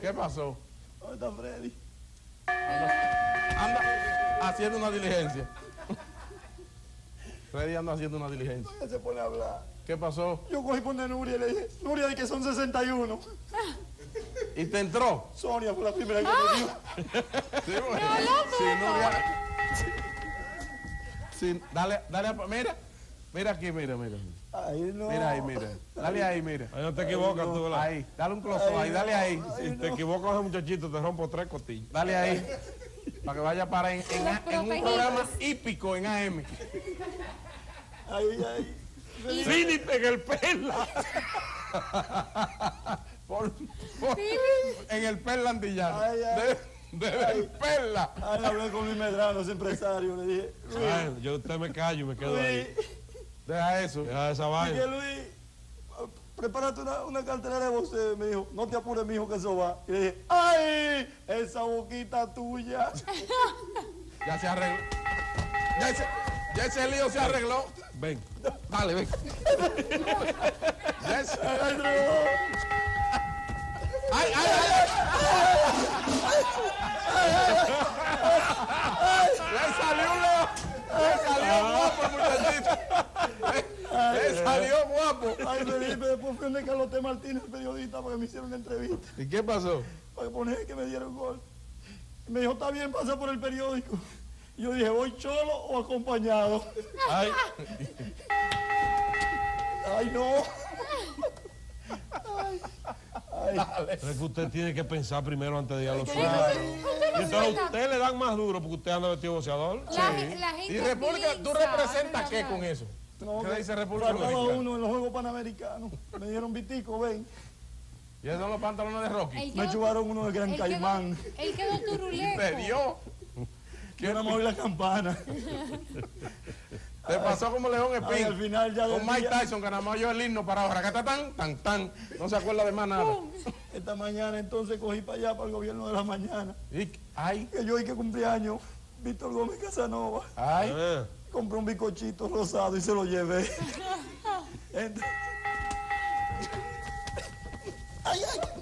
¿Qué pasó? ¿Dónde está Freddy? Anda haciendo una diligencia. Freddy anda haciendo una diligencia. ¿Dónde se pone a hablar? ¿Qué pasó? Yo cogí por de Nuria y le dije, Nuria, di que son 61. ¿Y te entró? Sonia fue la primera que me dio. Sí, bueno. Sí, Nuria. Sí, dale, mira aquí, mira. Ay, no. Mira ahí, mira. Dale ahí, mira. Ahí no te equivocas, tú, ¿verdad? Ahí, dale un close ahí, dale ahí. Si te equivocas, ese muchachito, te rompo 3 costillas. Dale ahí. Para que vaya para en un programa hípico en AM. Ahí. Fíjate en el perla. En el Perla Antillano. Ay. Desde el Perla. Ay, hablé con Luis Medrano, ese empresario, le dije, Luis. Ay, yo usted me callo y me quedo ahí. Deja eso. Deja esa vaina. Dije, Luis, prepárate una cartelera de voceo. Me dijo, no te apures, mijo, que eso va. Y le dije, ¡ay! Esa boquita tuya. Ya se arregló. Ya ese lío se arregló. Ven. Dale, ven. Ya se arregló. ¡Ay! ¡Le salió guapo el muchachito! ¡Le salió guapo! Ay, Felipe, después fui a Carlote Martínez, el periodista, porque me hicieron una entrevista. ¿Y qué pasó? Para poner que me dieron gol. Me dijo, está bien, pasa por el periódico. Y yo dije, ¿voy solo o acompañado? Ay. Ay, no. Es que usted tiene que pensar primero antes de ir a los suyos. Y entonces a usted le dan más duro porque usted anda vestido boxeador. La gente ¿Y República, tú piensa, representas qué con eso? No, ¿Qué dice República faltaba Dominicana? uno en los Juegos Panamericanos. Me dieron Victico, ven. ¿Y esos son los pantalones de Rocky? Me chubaron uno de Gran Caimán. Él quedó turuleco. ¿Te dio? Yo nada más oí la campana. Te pasó como León Ay, Espín. al final ya Con del Mike día- Tyson, que nada más oyó el himno para ahora. Tan. No se acuerda de más nada. Esta mañana entonces cogí para allá, para el gobierno de la mañana. Ay. Que yo hoy que cumpleaños, Víctor Gómez Casanova. Ay. Compré un bizcochito rosado y se lo llevé. Ay.